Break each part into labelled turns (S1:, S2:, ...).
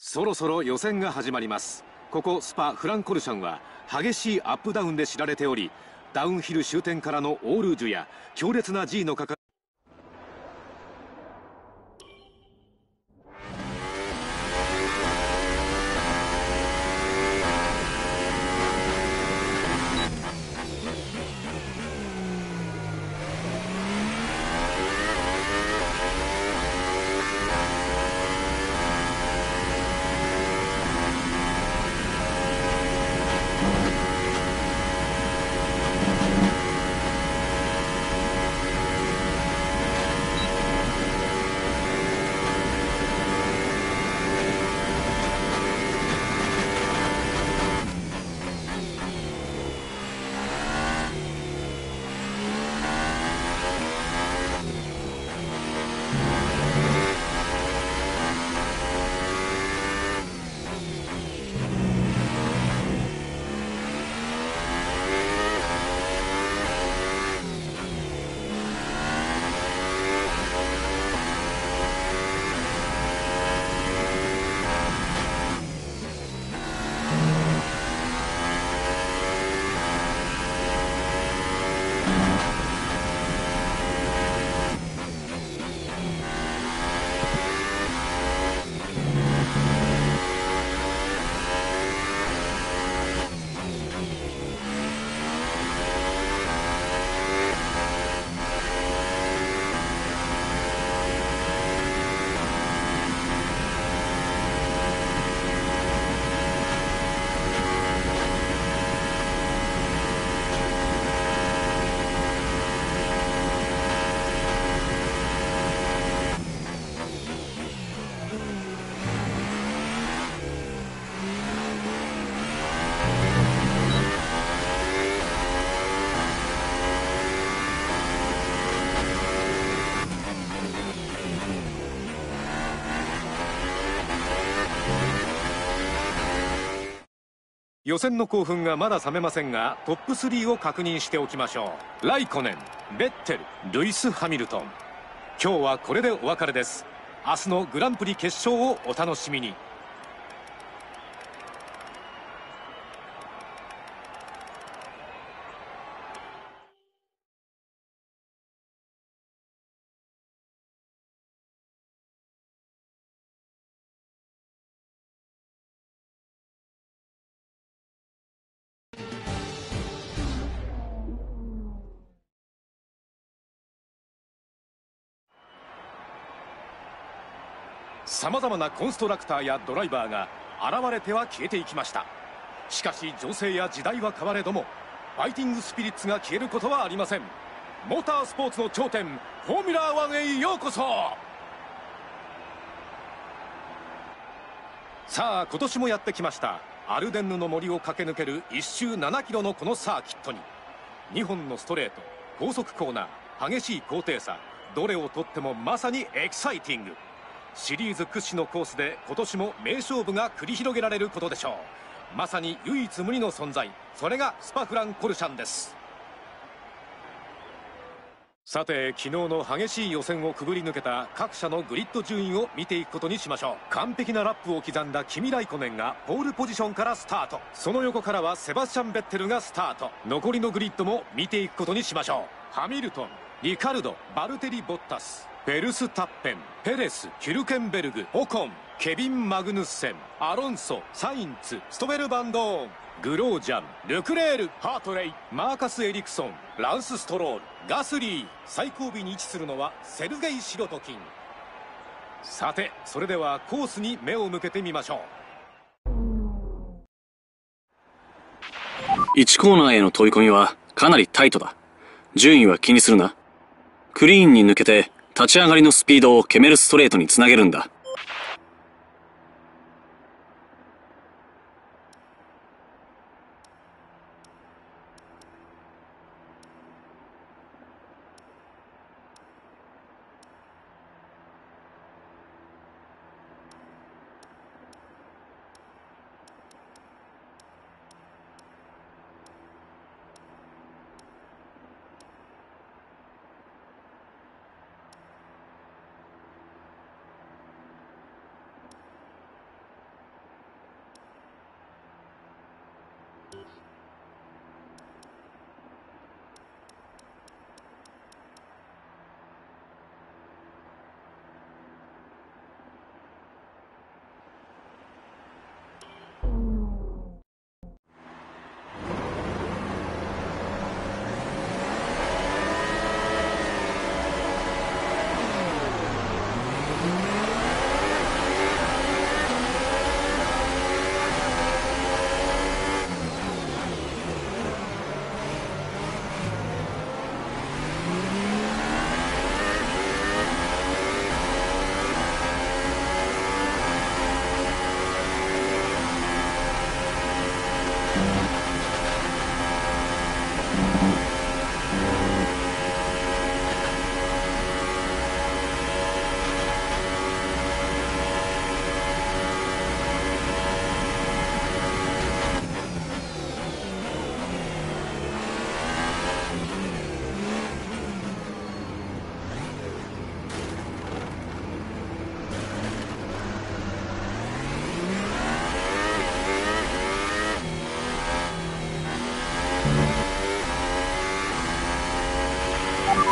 S1: そろそろ予選が始まります。ここスパフランコルシャンは激しいアップダウンで知られており、ダウンヒル終点からのオールージュや強烈な G のかか予選の興奮がまだ冷めませんが、トップ3を確認しておきましょう。ライコネン、ベッテル、ルイス・ハミルトン。今日はこれでお別れです。明日のグランプリ決勝をお楽しみに。さまざまなコンストラクターやドライバーが現れては消えていきました。しかし情勢や時代は変われども、ファイティングスピリッツが消えることはありません。モータースポーツの頂点、フォーミュラー1へようこそ。さあ今年もやってきました。アルデンヌの森を駆け抜ける1周7キロのこのサーキットに、2本のストレート、高速コーナー、激しい高低差、どれをとってもまさにエキサイティング。シリーズ屈指のコースで今年も名勝負が繰り広げられることでしょう。まさに唯一無二の存在、それがスパフランコルシャンです。さて昨日の激しい予選をくぐり抜けた各社のグリッド順位を見ていくことにしましょう。完璧なラップを刻んだキミ・ライコネンがポールポジションからスタート。その横からはセバスチャン・ベッテルがスタート。残りのグリッドも見ていくことにしましょう。ハミルトン、リカルド、バルテリ・ボッタス、フェルスタッペン、ペレス、ヒュルケンベルグ、オコン、ケビン・マグヌッセン、アロンソ、サインツ、ストベルバンドーン、グロージャン、ルクレール、ハートレイ、マーカス・エリクソン、ランス・ストロール、ガスリー。最後尾に位置するのはセルゲイ・シロトキン。さてそれではコースに目を向けてみましょう。
S2: 1コーナーへの飛び込みはかなりタイトだ。順位は気にするな。クリーンに抜けて立ち上がりのスピードをケメルストレートにつなげるんだ。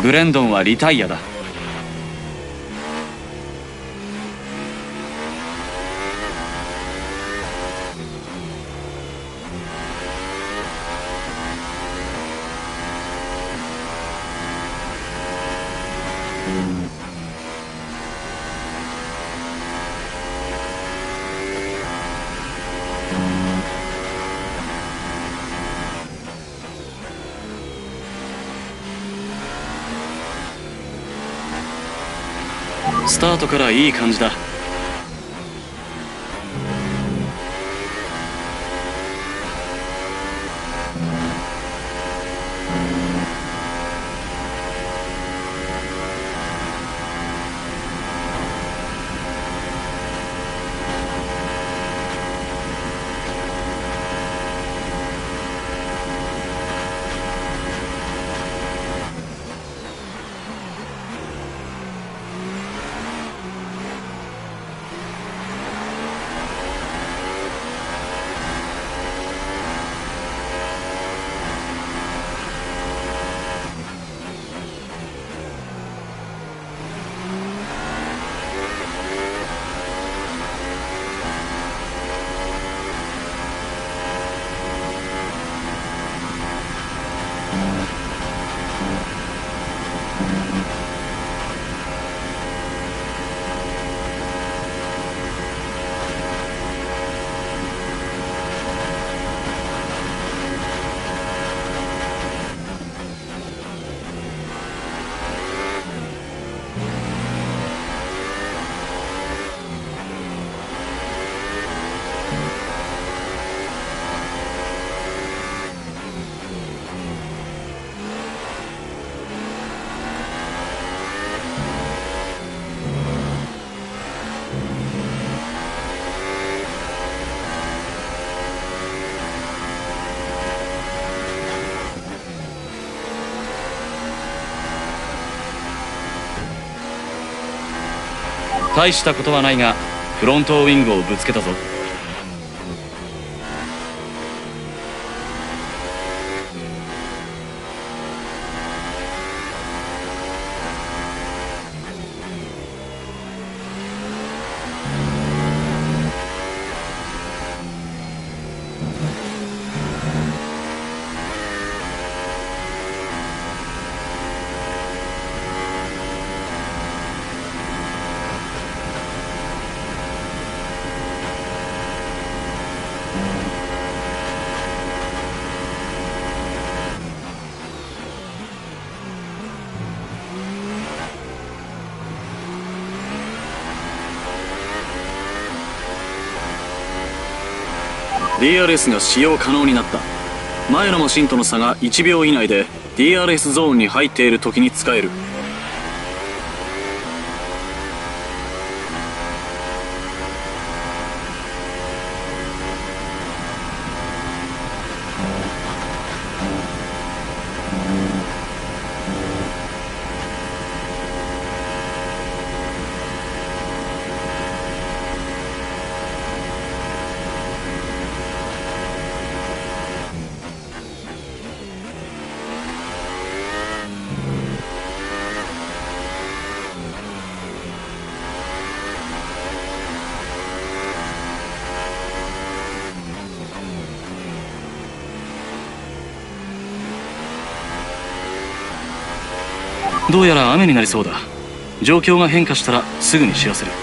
S2: ブレンドンはリタイアだ。スタートからいい感じだ。大したことはないが、フロントウィングをぶつけたぞ。DRS が使用可能になった。前のマシンとの差が1秒以内で DRS ゾーンに入っている時に使える。どうやら雨になりそうだ。状況が変化したらすぐに知らせる。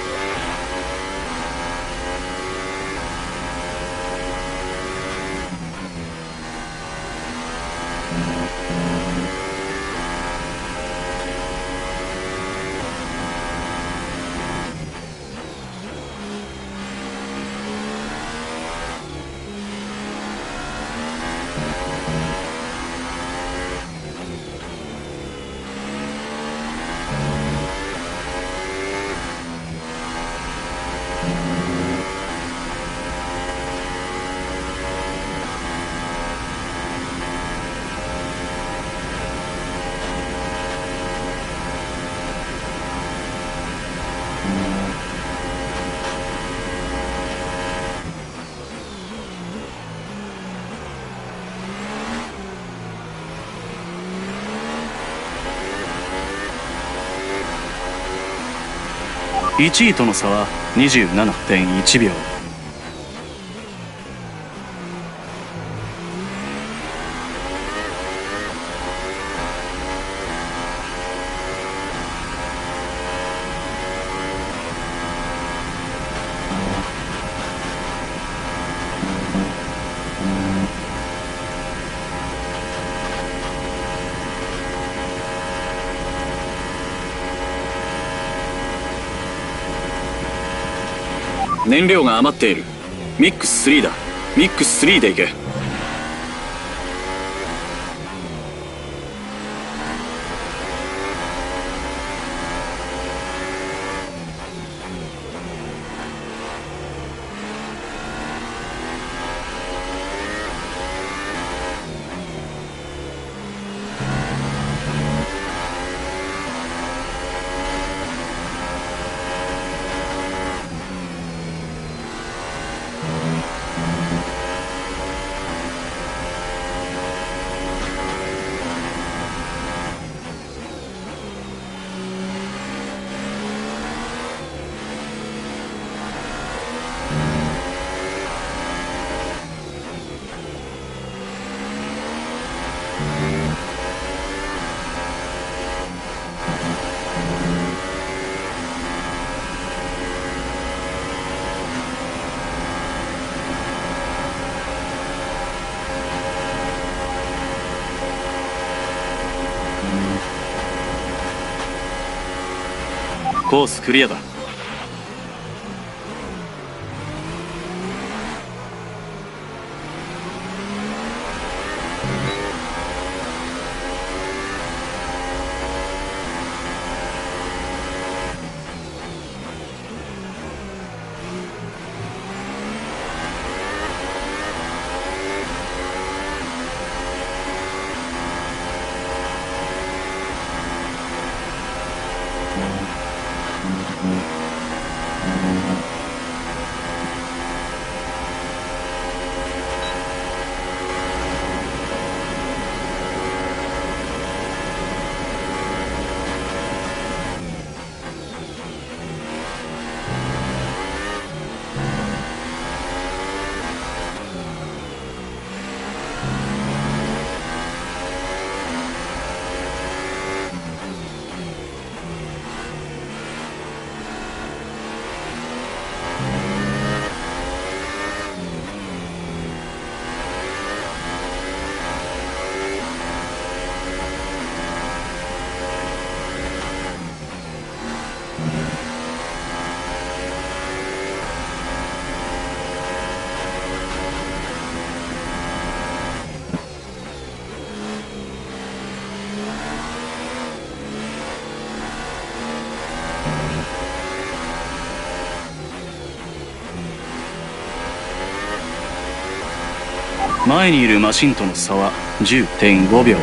S2: 1位との差は 27.1 秒。燃料が余っている。ミックス3だ。ミックス3で行け。コースクリアだ。前にいるマシンとの差は 10.5 秒。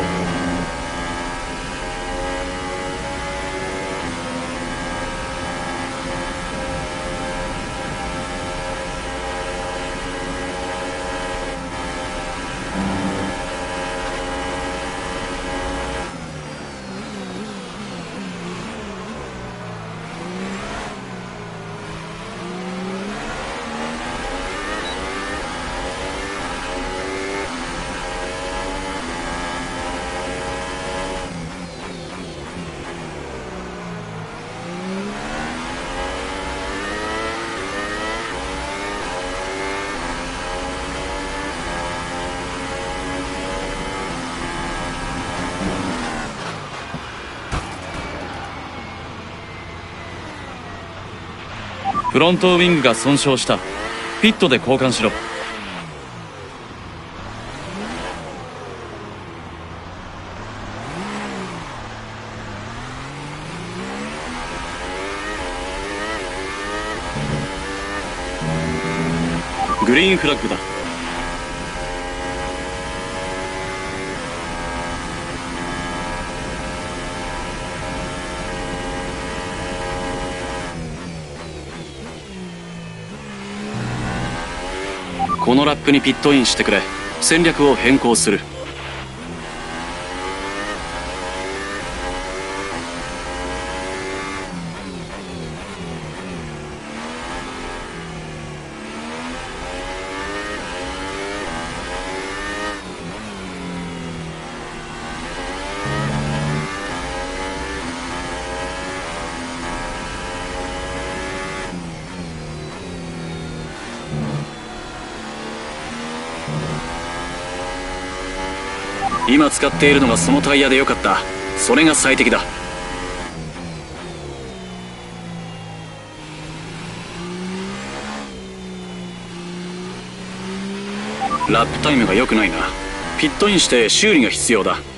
S2: フロントウィングが損傷した。ピットで交換しろ。グリーンフラッグだ。このラップにピットインしてくれ。戦略を変更する。 今使っているのがそのタイヤでよかった。それが最適だ。ラップタイムが良くないな。ピットインして修理が必要だ。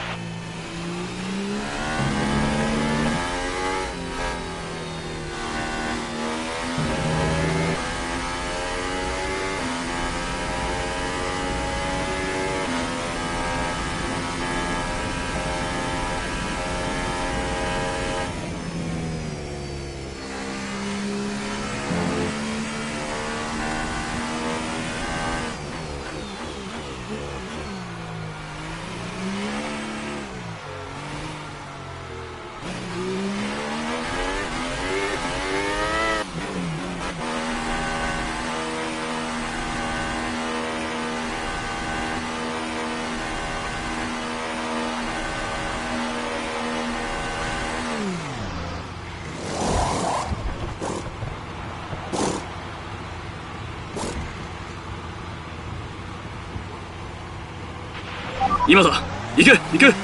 S2: 今だ。行け行け。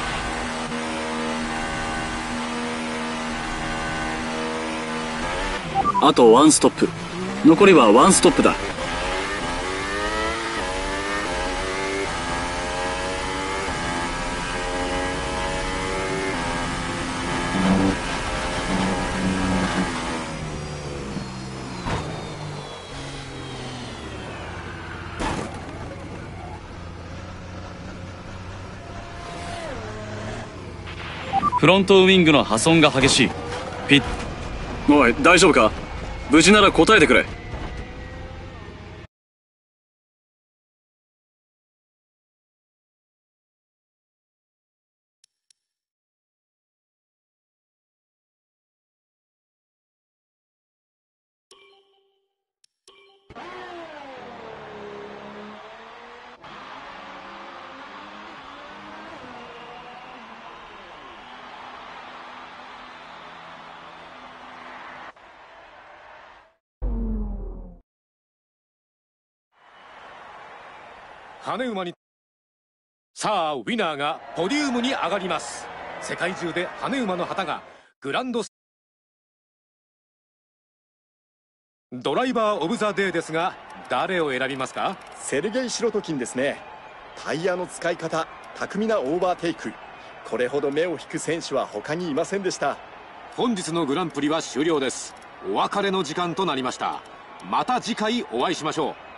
S2: あとワンストップ。残りはワンストップだ。
S3: フロントウィングの破損が激しい。ピッ。
S2: おい、大丈夫か？無事なら答えてくれ。
S1: 羽馬にさあウィナーがポディウムに上がります。世界中で羽馬の旗がグランドドライバーオブザデーですが、誰を選びますか？
S4: セルゲイ・シロトキンですね。タイヤの使い方、巧みなオーバーテイク、これほど目を引く選手は他にいませんでした。
S1: 本日のグランプリは終了です。お別れの時間となりました。また次回お会いしましょう。